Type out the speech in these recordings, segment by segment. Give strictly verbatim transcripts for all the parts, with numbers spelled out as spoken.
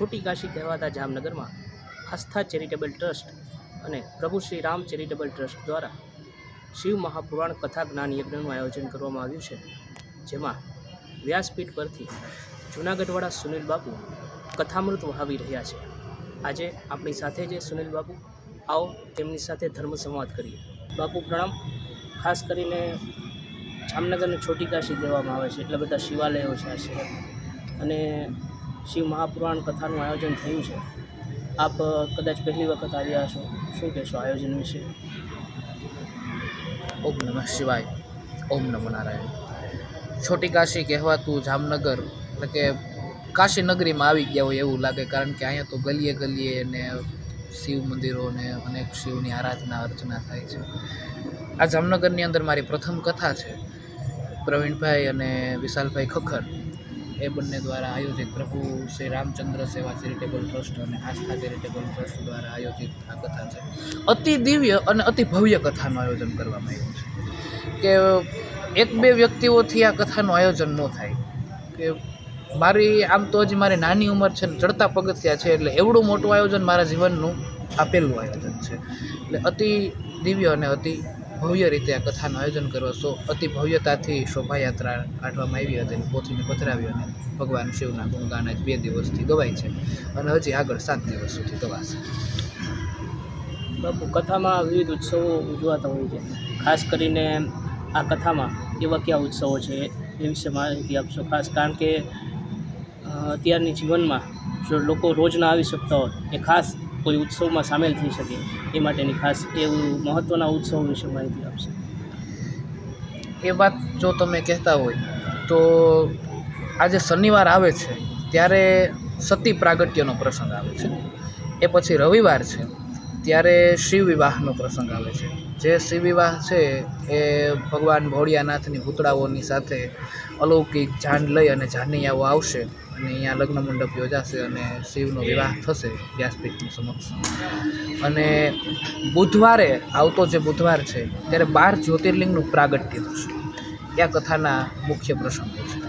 छोटी काशी कहवाता जामनगर में आस्था charitable trust અને પ્રભુ શ્રી રામ ચેરિટેબલ ટ્રસ્ટ દ્વારા શિવ મહાપુરાણ કથા જ્ઞાન યજ્ઞનું આયોજન કરવામાં આવ્યું છે, જેમાં વ્યાસપીઠ પરથી જૂનાગઢવાળા સુનિલ બાપુ કથામૃત વહાવી રહ્યા છે। આજે આપણી સાથે જે સુનિલ બાપુ, આવો તેમની સાથે ધર્મ સંવાદ કરીએ। બાપુ પ્રણામ। ખાસ કરીને જામનગરને છોટી કાશી કહેવામાં આવે છે, એટલે બધા શિવાલયો છે આ શહેરમાં, અને શિવ મહાપુરાણ કથાનું આયોજન થયું છે। आप कदाच पहली वक्त आव्या छो, शू कहो आयोजन विषे? ओम नमः शिवाय, ओम नमो नारायण। छोटी काशी कहवातुं जामनगर એટલે કે કાશી નગરીમાં આવી ગયા હોય એવું લાગે, કારણ કે અહીંયા તો ગલીએ ગલીએ ને શિવ મંદિરો ને અનેક શિવની આરાધના અર્ચના થાય છે। આ જામનગરની અંદર મારી પ્રથમ કથા છે। પ્રવીણભાઈ અને વિશાલભાઈ ખખર એ બંને દ્વારા આયોજિત પ્રભુ શ્રી રામચંદ્ર સેવા ચેરિટેબલ ટ્રસ્ટ અને આસ્થા ચેરિટેબલ ટ્રસ્ટ દ્વારા આયોજિત આ કથા છે। અતિ દિવ્ય અને અતિ ભવ્ય કથાનું આયોજન કરવામાં આવ્યું છે કે એક બે વ્યક્તિઓથી આ કથાનું આયોજન ન થાય। કે મારી આમ તો હજી મારી નાની ઉંમર છે, ચડતા પગથિયા છે, એટલે એવડું મોટું આયોજન મારા જીવનનું આ પહેલું આયોજન છે। એટલે અતિ દિવ્ય અને અતિ ભવ્ય રીતે આ કથાનું આયોજન કરો છો। અતિ ભવ્યતાથી શોભાયાત્રા કાઢવામાં આવી હતી, પોથીને પધરાવી અને ભગવાન શિવના ગુણગાન જ બે દિવસથી ગવાય છે અને હજી આગળ સાત દિવસ સુધી ગવાશે। બાપુ, કથામાં વિવિધ ઉત્સવો ઉજવાતા હોય છે, ખાસ કરીને આ કથામાં એવા કયા ઉત્સવો છે એ વિશે માહિતી આપશો? ખાસ કારણ કે અત્યારની જીવનમાં જો લોકો રોજ ના આવી શકતા હોય, એ ખાસ કોઈ ઉત્સવમાં સામેલ થઈ શકે એ માટેની ખાસ એવું મહત્ત્વના ઉત્સવ વિશે માહિતી આપશે? એ વાત જો તમે કહેતા હોય તો આજે શનિવાર આવે છે ત્યારે સતી પ્રાગટ્યનો પ્રસંગ આવે છે, એ પછી રવિવાર છે ત્યારે શિવ વિવાહનો પ્રસંગ આવે છે। જે શિવ વિવાહ છે એ ભગવાન ભોળિયાનાથની પૂતળાઓની સાથે અલૌકિક જાન લઈ અને જાનૈયાઓ આવશે અને અહીંયા લગ્ન મંડપ યોજાશે અને શિવનો વિવાહ થશે વ્યાસપીઠની સમક્ષ। અને બુધવારે આવતો જે બુધવાર છે ત્યારે બાર જ્યોતિર્લિંગનું પ્રાગટ્ય થશે। આ કથાના મુખ્ય પ્રસંગો છે।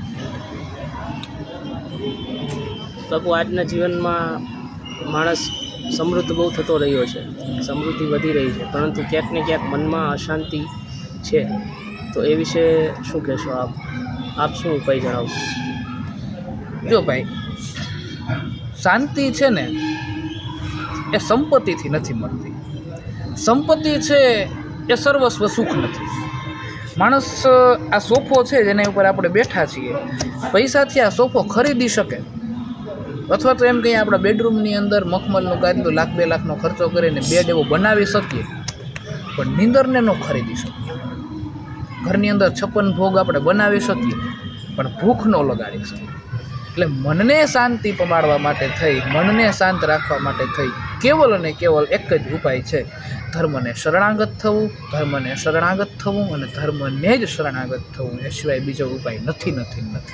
બાપુ, આજના જીવનમાં માણસ સમૃદ્ધ બહુ થતો રહ્યો છે, સમૃદ્ધિ વધી રહી છે, પરંતુ ક્યાંક ને ક્યાંક મનમાં અશાંતિ છે, તો એ વિશે શું કહેશો આપ? આપ શું ઉપાય જણાવશો? જો ભાઈ, શાંતિ છે ને એ સંપત્તિથી નથી મળતી। સંપત્તિ છે એ સર્વસ્વ સુખ નથી। માણસ આ સોફો છે જેના ઉપર આપણે બેઠા છીએ, પૈસાથી આ સોફો ખરીદી શકે, અથવા તો એમ કહીએ આપણા બેડરૂમની અંદર મખમલનું ગાદલું લાખ બે લાખનો ખર્ચો કરીને બેડ એવો બનાવી શકીએ, પણ નીંદરને ન ખરીદી શકીએ। ઘરની અંદર છપ્પન ભોગ આપણે બનાવી શકીએ, પણ ભૂખ ન લગાડી શકીએ। એટલે મનને શાંતિ પમાડવા માટે થઈ, મનને શાંત રાખવા માટે થઈ કેવલ અને કેવલ એક જ ઉપાય છે, ધર્મને શરણાગત થવું, ધર્મને શરણાગત થવું અને ધર્મને જ શરણાગત થવું, એ સિવાય બીજો ઉપાય નથી નથી નથી।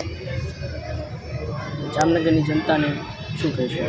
જામનગરની જનતાને શું કહેશો?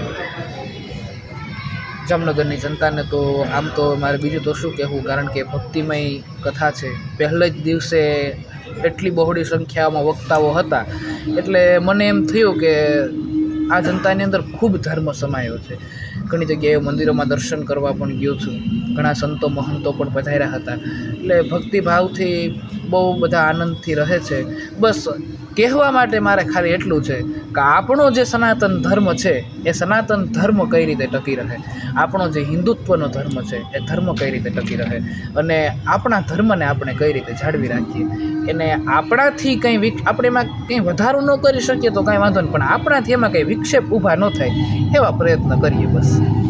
જામનગરની જનતાને તો આમ તો મારે બીજું તો શું કહેવું, કારણ કે ભક્તિમય કથા છે। પહેલા જ દિવસે એટલી બહોળી સંખ્યામાં વક્તાઓ હતા, એટલે મને એમ થયું કે આ જનતાની અંદર ખૂબ ધર્મ સમાયો છે। ઘણી જગ્યાએ મંદિરોમાં દર્શન કરવા પણ ગયો છું, ઘણા સંતો મહંતો પણ પધાર્યા હતા, એટલે ભક્તિભાવથી બહુ બધા આનંદથી રહે છે। બસ કહેવા માટે મારે ખાલી એટલું છે કે આપણો જે સનાતન ધર્મ છે એ સનાતન ધર્મ કઈ રીતે ટકી રહે, આપણો જે હિન્દુત્વનો ધર્મ છે એ ધર્મ કઈ રીતે ટકી રહે, અને આપણા ધર્મને આપણે કઈ રીતે જાળવી રાખીએ। એને આપણાથી કંઈ વિક આપણે એમાં કંઈ વધારો ન કરી શકીએ તો કાંઈ વાંધો નહીં, પણ આપણાથી એમાં કંઈ વિક્ષેપ ઊભા ન થાય એવા પ્રયત્ન કરીએ બસ।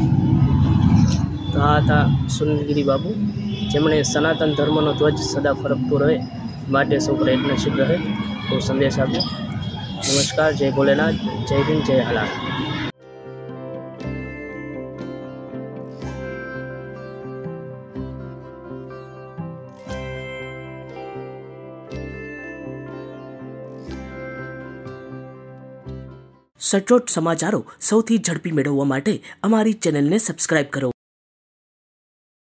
તો આ હતા સુનિલગીરી બાપુ, જેમણે સનાતન ધર્મનો ધ્વજ સદા ફરકતો રહે માટે સૌ પ્રયત્નશીલ રહે તો સંદેશ આપ્યો। નમસ્કાર, જય ભોલેનાથ, જય હિન્દ, જય હાલાલ। સચોટ સમાચારો સૌથી ઝડપી મેળવવા માટે અમારી ચેનલને સબસ્ક્રાઇબ કરો।